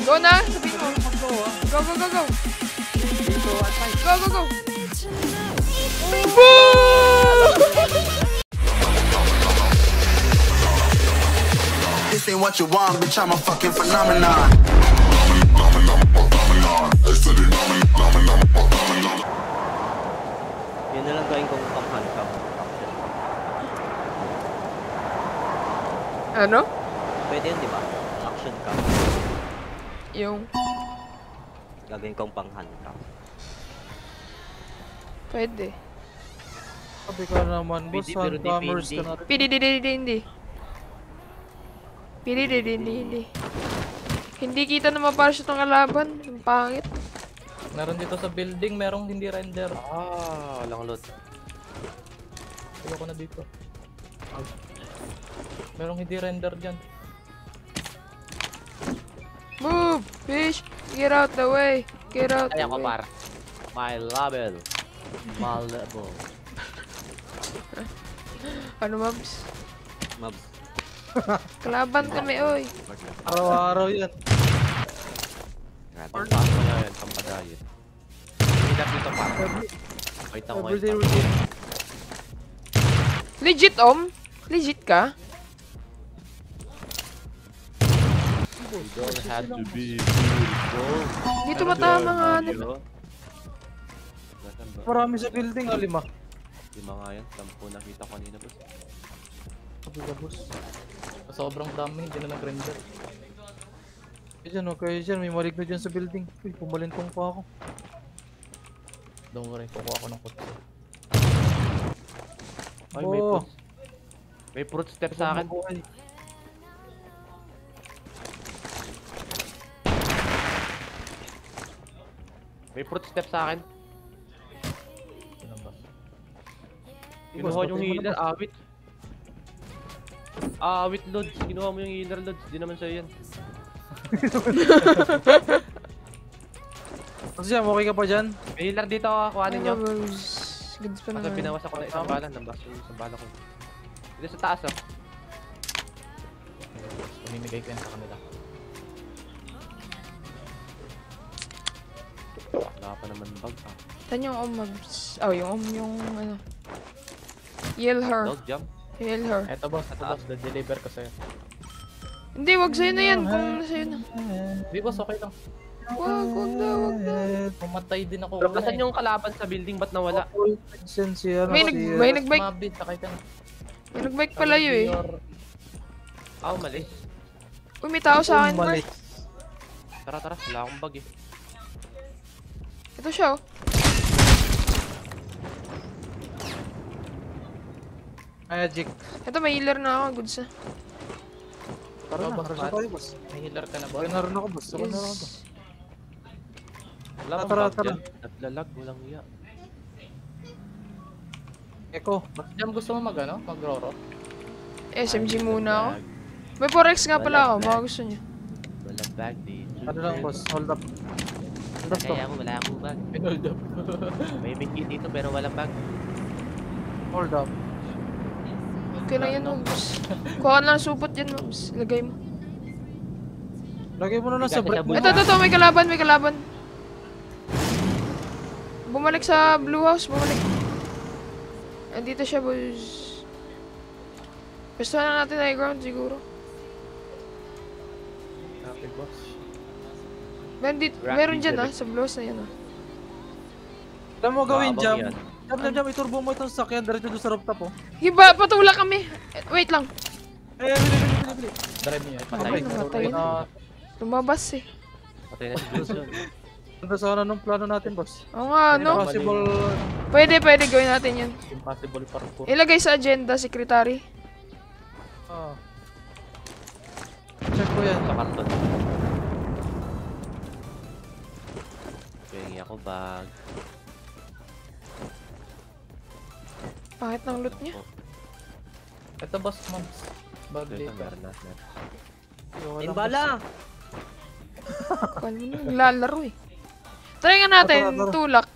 Go na! Sabihin mo. Go, go, go, go! Go, go, go! This ain't what you want, bitch, I'm a fucking phenomenon. Yun na lang gawin kong pang-handcuff. Ano? Pwede yun, di ba? Action cam. Yung... Gagawin kong pang-handcuff. Pwede. Sabi ka naman, boss, handcummers ka natin. Hindi. Hindi kita na maparachute ng kalaban. Ang pangit. Meron dito sa building, merong hindi render. Walang loot. Tulo ko na dito. Merong hindi render dyan. Move! Fish! Get out the way! Get out the Kaya ko way! par. My level. My level. Ano, Mabs? Mabs. Kalaban kami, oy! Araw-araw yan. Grabe, paano na yan, pampadayin. Hindi na dito pa. Wait lang, wait lang. Legit, Legit ka? You don't have to be beautiful. Dito matama nga, ano? Marami sa building, 5. 5 nga yan, 10 nakita ko kanina, boss. Sabi ka, boss. Sobrang dami, hindi na nag-render. Diyan, okay dyan, may malig na dyan sa building. Uy, pumalintong pa ako. Don't worry, kukuha ako ng kutsi. Ay, may fruit. May fruit step sa akin. May fruit step sa akin. Kinuha yung healer, awit. Awit loads. Kinuha mo yung healer loads. Di naman sa'yo yan. Kasi yan, okay ka pa dyan? May healer dito, kuhanin nyo. Goods pa Kasi naman. pinawas ako na isang bala. Nambas yung isang bala ko. Dito sa taas, oh. Pamimigay ko yan sa kanila. Wala pa naman bag, ah. Tan yung Mabs. Oh, yung ano. Yell her. Dog jump. Yell her. Eto boss, deliver ko sa'yo. Hindi, wag sa'yo na yan. Kung sa'yo na. Hindi boss, okay lang. Wag na. Pumatay din ako. Pero nasan yung kalaban sa building? Ba't nawala? May nagbike. Mabit, sakay ka na. May nagbike pala yun, eh. Mali. Uy, may tao sa akin, bro. Tara, wala akong bag, eh. Ito siya, oh. Magic. Ito, may healer na ako. Goods na. Tara na, tayo boss. May healer ka na ba? Naroon ako boss. Yes. Wala akong Tara. bag dyan. Naglalag, walang iya. Eko, mas jam gusto mo mag-roro? SMG muna ako. May 4x nga pala ako. Baka gusto niyo. Walang bag dito. Ano lang boss, hold up. Kaya ako, wala akong bag. Hold up. May bigay dito pero walang bag. Hold up. Okay lang yan, Mabs. Kuha ka na ng supot dyan, Mabs. Ilagay mo. Lagay mo na lang sa brick mo. Ito. May kalaban. Bumalik sa blue house. Bumalik. Andito siya, boys. Pwesto na natin high ground, siguro. Happy boss. Meron dyan, sa blue house na yan, Alam mo gawin, Jam. Jam, iturbo mo itong sakyan diretso doon sa rooftop, oh. Hiba, patula kami. Wait lang. Bili. Drive niya. Namatay na. Lumabas, eh. Patay na si Johnson. Ganda sana nung plano natin, boss. Oo nga, no? Impossible. Pwede gawin natin yan. Impossible parkour. Ilagay sa agenda, secretary. Check ko yan. Sa karton. Pengi ako bag. Pangit ng loot niya. Ito boss, moms. Bag Ito, dito. meron na. Bala! Kala mo na, naglalaro, eh. Try nga natin, tulak.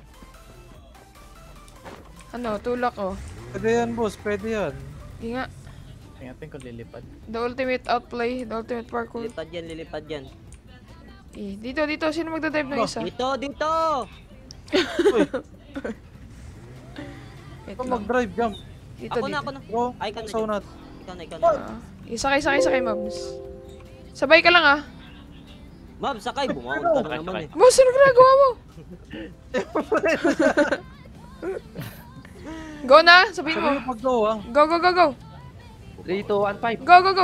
Ano, tulak, oh. Pwede yan, boss. Pwede yan. Hindi nga. Tingnan ko lilipad. The ultimate outplay, the ultimate parkour. Lilipad yan. Dito. Sino magdadrive ng isa? Dito! Wait Ito lang. mag-drive, Jam. Dito. Ako na. Bro, Ay, ikaw na. sa unat. Ikaw na. Sakay, Mabs. Sabay ka lang ah. Mab, sakay. Bumawag ka na naman eh. Boss, ano ginagawa mo? Go na, sabihin mo. Sabi mo pag-go, ah. Go. 3, 2, 1, 5. Go.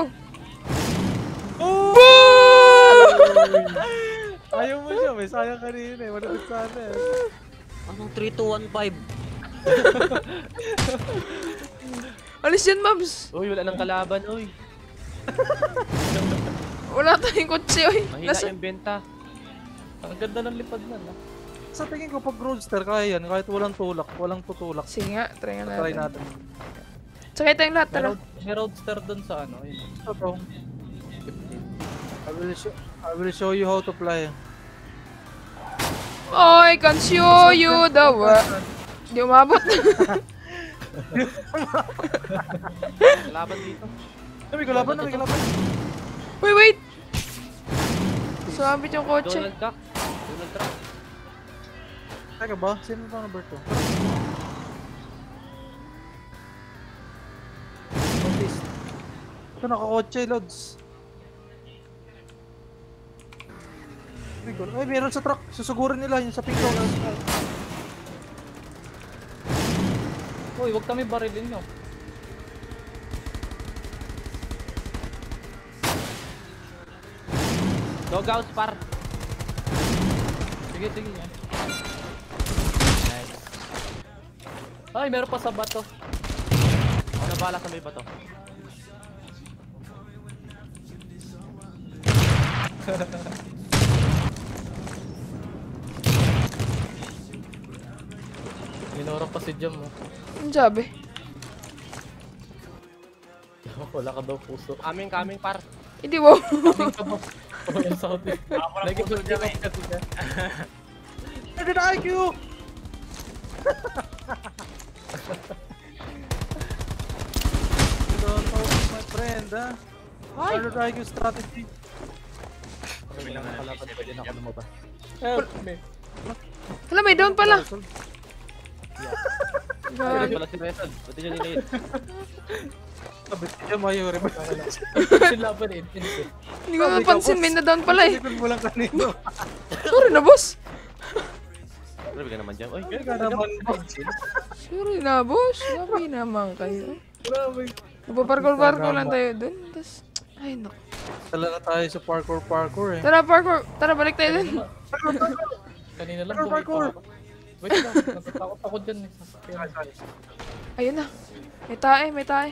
Ayaw mo siya, may sayang kanina eh. Malapit sana eh. Anong 3, 2, 1, 5? Alis yan, Mabs. Uy, wala nang kalaban, uy. Wala tayong kotse, oy. Mahina yung benta. Ang ganda ng lipad na. Sa tingin ko pag roadster, kaya yan. Kahit walang tulak, walang tutulak. Sige nga, try nga Try natin. natin. Sakay tayong lahat, tara. May roadster dun sa ano. Ito. I will show you how to fly. I can show you the way. Di umabot. Kalaban dito. May kalaban. Wait. Sumabit yung kotse. Donald Trump. Teka ba? Sino ito number 2? Ito nakakotse, Lods. Ay, meron sa truck. Susugurin nila yung sa pink zone. Uy, wag kami barilin nyo. Doghouse, par. Sige. Yan. Nice. Ay, meron pa sa bato. Ako na bala sa may bato. Minura pa si Jam mo. Ang sabi. Wala ka daw puso. Coming, par. Hindi mo. Kaming ka ba? Oh, yung Saudi. Nag-ibig ka kasi ka. I did IQ! You don't know my friend, ha? I did IQ strategy. Nakalaban pa din ako lumabas. Help me. Hala, may down pala. Ay, pala si Resol. Pati siya nilait. Sabi siya, mayo rin. Yung laban eh, intense eh. Hindi ko napansin, may na down pala eh. Likod mo lang kanino. Sorry na, boss. Grabe ka naman dyan. Uy, Kaya ka naman, Sorry na, boss. Grabe naman kayo. grabe. Nagpa-parkour lang tayo dun. Tapos, ay naku. Tala na tayo sa parkour eh. Tara, parkour. Tara, balik tayo dun. Kanina lang Parkour. bumita ako. Wait lang, natatakot ako dyan eh. Sasakyan. Ayun na. May tae.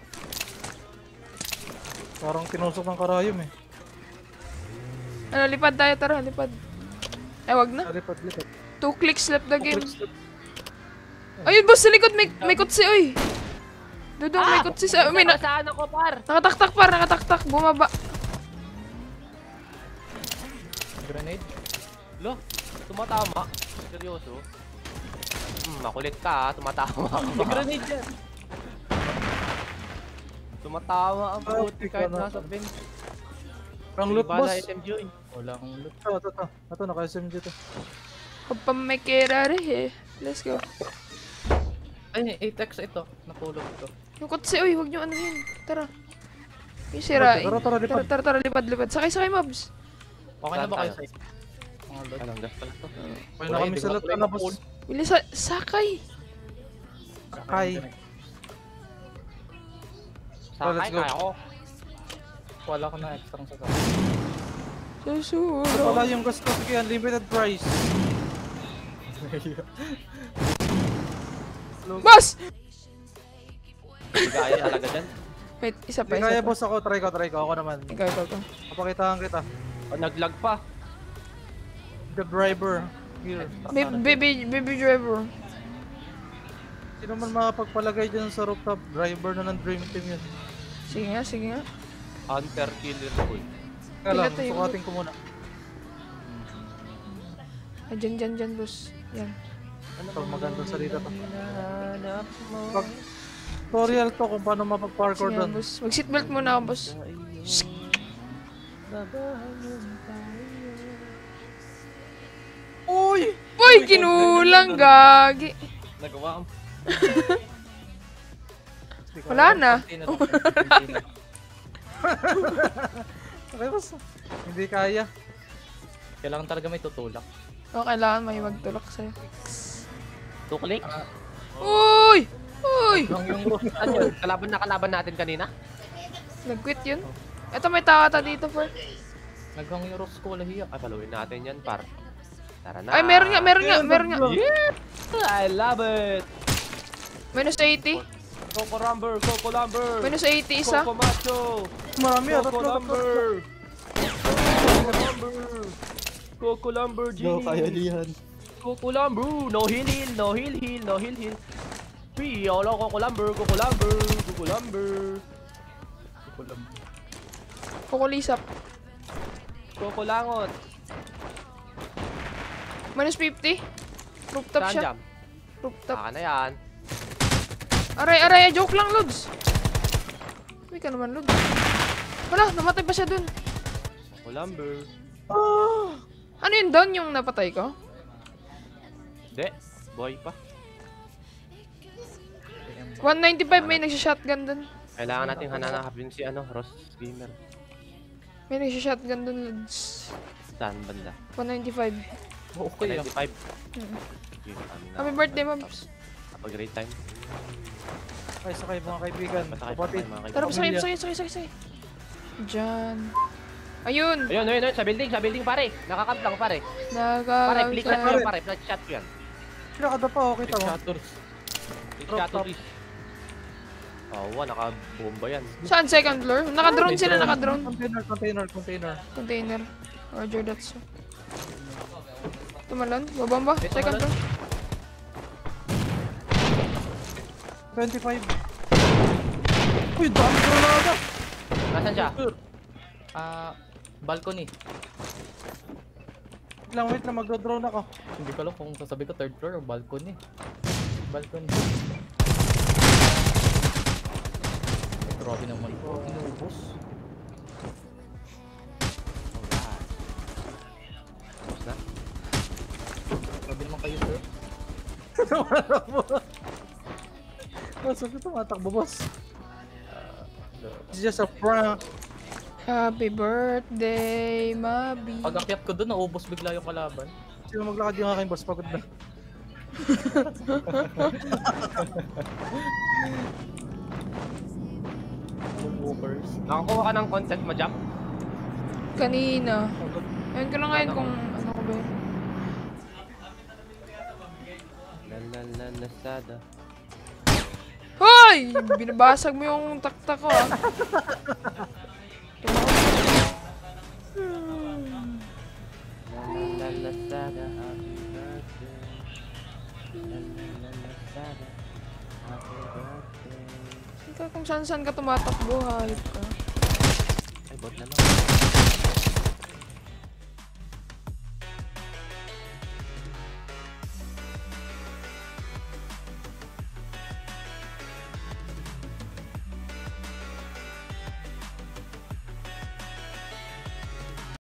Parang tinusok ng karayom eh. Ano, lipad tayo. Tara, lipad. Wag na. Lipad. 2 clicks left the game. Ayun, boss, sa likod. May kutsi, oy. Dudong, may kutsi sa... saan ako, par? Nakataktak. Bumaba. Grenade? Lo, tumatama. Seryoso. Makulit ka, tumatama ka. May grenade yan! Tumatama ang puti kahit nasa bench. Ang loot boss. Bala SMG, uy. Wala akong loot. Ito, naka-SMG to. Kapamekera rin eh. Let's go. Ay, 8x ito. Napulog ito. Yung kutsi, oy. Huwag nyo ano yun. Tara. Yung sirain. Tara, lipad. Tara, lipad. Sakay, Mobs. Okay na ba kayo Saan sa mga loot? Anong gas pala to? May na kami sa lot na boss. Bilis, sakay. Sakay. Sakay let's go. kaya ako. Wala ko na extra sa sa. Susulo. Wala yung gas ko. Sige, unlimited price. Boss! Hindi kaya talaga dyan. Wait, isa pa. Hindi kaya boss ako. Try ko. Ako naman. Ikaw. Kapakitaan kita. O, naglag pa. The driver. Here. Baby driver. Sino man makapagpalagay dyan sa rooftop? Driver na ng dream team yun. Sige nga. Hunter killer boy. Kaya lang, Pinatay mo. sukatin ko muna. Dyan, boss. Yan. Ito, magandang salita to. Hinahanap mo. Pag tutorial to kung paano mapag-parkour Sige, doon. boss. Mag-seatbelt muna ako, boss. Uy! Uy, kinulang, gagi. Nagawa ko. Wala na. Okay, boss. Hindi kaya. Kailangan talaga may tutulak. O, kailangan may magtulak sa'yo. Tuklik? Uy! Uy! Ano yun? Kalaban natin kanina? Nag-quit yun. Ito, may tao ata dito, Fer. Naghang yung rocks ko, wala hiya. Ay, paluin natin yan, par. Tara na. Ay, meron nga. Yeah! I love it! Minus 80. Coco Lumber! Minus 80 isa. Coco Macho! Marami ah. Coco Lumber! Coco Lumber, genius! Coco Lumber! No heal! Piolo, Coco Lumber! Kukulisap. Coco Langot! Minus 50. Rooftop Saan siya. jam? Rooftop. Saka na yan. Aray, joke lang, Lods. Uy ka naman, Lods. Wala, namatay pa siya dun. Coco Lumber. Ano yun doon, yung napatay ko? Hindi. Boy pa. 195, may nagsha-shotgun dun. Kailangan natin hanapin si Ross Gamer. May nagsha-shotgun dun, Lods. Saan banda? 195. Okay ah. 95. Happy birthday, Mabs. Kapag great time. Sakay mga kaibigan. Patakay pa Kapatid. tayo mga Tara, kaibigan. sakay. Diyan. Ayun. Ayun, sa building pare. Nakakamp lang pare. Pare, click shot ko Nagkakasya. yan pare, flash shot ko yan. Pinakada pa, okay tama. Shatters. Click shot to this. Oh, nakabomba yan. Saan? Second floor? Naka-drone sila, naka-drone. Container. Roger, that's so. Tumalon, babamba. Second floor. 25. Uy, dami granada. Nasaan siya? Balcony. Wait lang, magdo-drone ako. Hindi ko alam kung sasabi ko third floor o balcony. Balcony. Grabe naman po. Inubos. Tapos na? Grabe naman kayo, sir. Boss, huwag tumatakbo, boss. It's just a prank. Happy birthday, Mabi. Pag akyat ko doon, naubos bigla yung kalaban. Sino maglakad yung aking boss? Pagod na. Movers. Nakakuha ka ng content mo, Jam? Kanina. Ayun ko lang ngayon kung ano ko ba yun. Lazada. Hoy! Binabasag mo yung taktak ko, ah. Lazada, happy birthday. Lazada, happy birthday. Kung saan ka tumatakbo, hayop ka. Ay, bot na lang.